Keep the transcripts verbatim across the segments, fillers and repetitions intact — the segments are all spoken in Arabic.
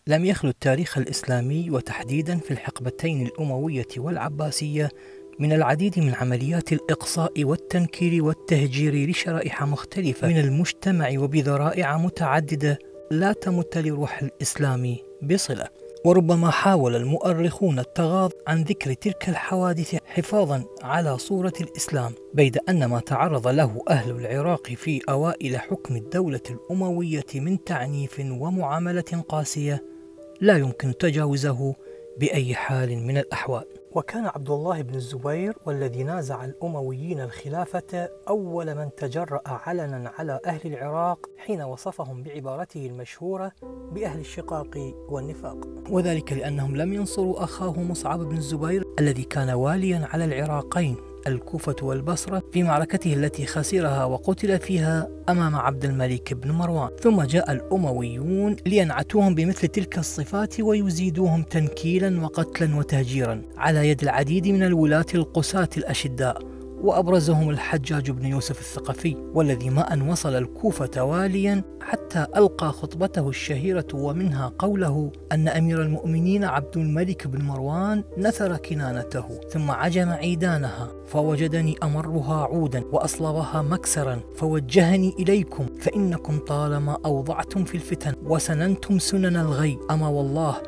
لم يخلو التاريخ الإسلامي وتحديدا في الحقبتين الأموية والعباسية من العديد من عمليات الإقصاء والتنكيل والتهجير لشرائح مختلفة من المجتمع وبذرائع متعددة لا تمت لروح الإسلام بصلة. وربما حاول المؤرخون التغاضي عن ذكر تلك الحوادث حفاظا على صورة الإسلام، بيد أن ما تعرض له أهل العراق في أوائل حكم الدولة الأموية من تعنيف ومعاملة قاسية لا يمكن تجاوزه بأي حال من الأحوال. وكان عبد الله بن الزبير والذي نازع الأمويين الخلافة أول من تجرأ علنا على أهل العراق حين وصفهم بعبارته المشهورة بأهل الشقاق والنفاق، وذلك لأنهم لم ينصروا أخاه مصعب بن الزبير الذي كان واليا على العراقين الكوفة والبصرة في معركته التي خسرها وقتل فيها أمام عبد الملك بن مروان، ثم جاء الأمويون لينعتوهم بمثل تلك الصفات ويزيدوهم تنكيلا وقتلا وتهجيرا على يد العديد من الولاة القساة الأشداء، وأبرزهم الحجاج بن يوسف الثقفي، والذي ما أن وصل الكوفة واليا حتى ألقى خطبته الشهيرة ومنها قوله أن أمير المؤمنين عبد الملك بن مروان نثر كنانته ثم عجم عيدانها فوجدني أمرها عودا وأصلبها مكسرا فوجهني إليكم فإنكم طالما أوضعتم في الفتن وسننتم سنن الغي، أما والله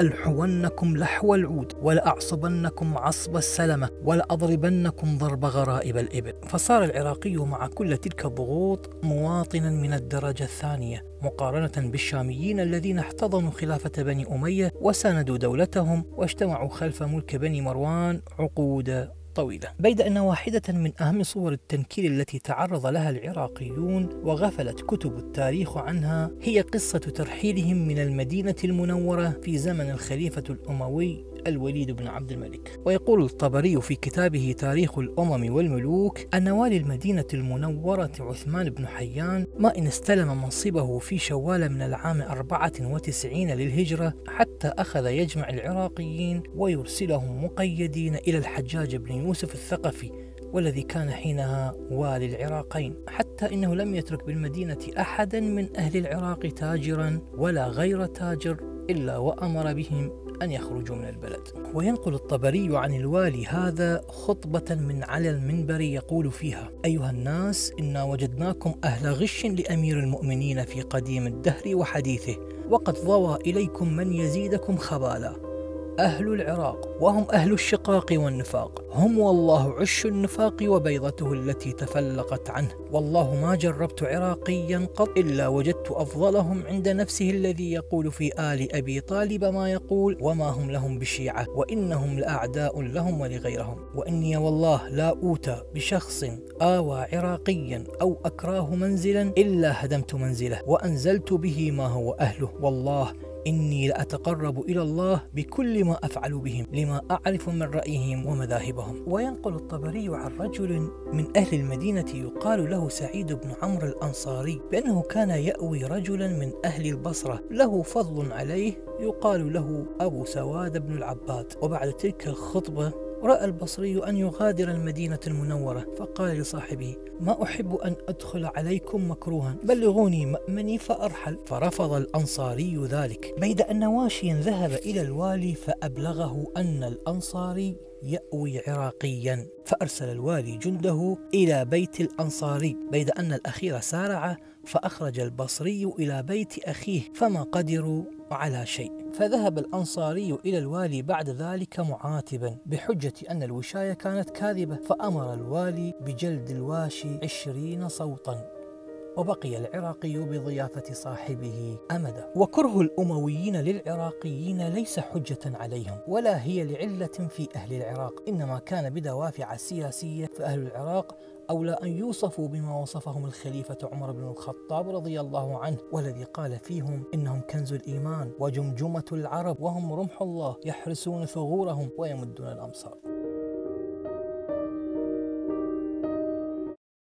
لألحونكم لحو العود ولأعصبنكم عصب السلمة ولأضربنكم ضرب غرائب الإبل. فصار العراقي مع كل تلك الضغوط مواطنا من الدرجة الثانية مقارنة بالشاميين الذين احتضنوا خلافة بني أمية وساندوا دولتهم واجتمعوا خلف ملك بني مروان عقود طويلة. بيد أن واحدة من أهم صور التنكيل التي تعرض لها العراقيون وغفلت كتب التاريخ عنها هي قصة ترحيلهم من المدينة المنورة في زمن الخليفة الأموي الوليد بن عبد الملك. ويقول الطبري في كتابه تاريخ الأمم والملوك أن والي المدينة المنورة عثمان بن حيان ما إن استلم منصبه في شوال من العام أربعة وتسعين للهجرة حتى أخذ يجمع العراقيين ويرسلهم مقيدين إلى الحجاج بن يوسف الثقفي والذي كان حينها والي العراقين، حتى إنه لم يترك بالمدينة أحدا من أهل العراق تاجرا ولا غير تاجر إلا وأمر بهم أن يخرجوا من البلد. وينقل الطبري عن الوالي هذا خطبة من على المنبر يقول فيها: أيها الناس، إنا وجدناكم أهل غش لأمير المؤمنين في قديم الدهر وحديثه، وقد ضوى إليكم من يزيدكم خبالا. أهل العراق وهم أهل الشقاق والنفاق، هم والله عش النفاق وبيضته التي تفلقت عنه، والله ما جربت عراقيا قط إلا وجدت أفضلهم عند نفسه الذي يقول في آل أبي طالب ما يقول وما هم لهم بشيعة وإنهم لأعداء لهم ولغيرهم، وإني والله لا أوتى بشخص آوى عراقيا أو أكراه منزلا إلا هدمت منزله وأنزلت به ما هو أهله، والله إني لأتقرب إلى الله بكل ما أفعل بهم لما أعرف من رأيهم ومذاهبهم. وينقل الطبري عن رجل من أهل المدينة يقال له سعيد بن عمرو الأنصاري بأنه كان يأوي رجلا من أهل البصرة له فضل عليه يقال له أبو سواد بن العباد. وبعد تلك الخطبة رأى البصري أن يغادر المدينة المنورة، فقال لصاحبه: ما أحب أن أدخل عليكم مكروها، بلغوني مأمني فأرحل. فرفض الأنصاري ذلك، بيد أن واشيا ذهب إلى الوالي فأبلغه أن الأنصاري يأوي عراقيا، فأرسل الوالي جنده إلى بيت الأنصاري، بيد أن الأخير سارع فأخرج البصري إلى بيت أخيه فما قدروا على شيء. فذهب الأنصاري إلى الوالي بعد ذلك معاتبا بحجة أن الوشاية كانت كاذبة، فأمر الوالي بجلد الواشي عشرين صوتا، وبقي العراقي بضيافة صاحبه أمدا. وكره الأمويين للعراقيين ليس حجة عليهم ولا هي لعلة في أهل العراق، إنما كان بدوافع سياسية، فأهل العراق أولى أن يوصفوا بما وصفهم الخليفة عمر بن الخطاب رضي الله عنه، والذي قال فيهم: إنهم كنز الإيمان وجمجمة العرب وهم رمح الله يحرسون ثغورهم ويمدون الأمصار.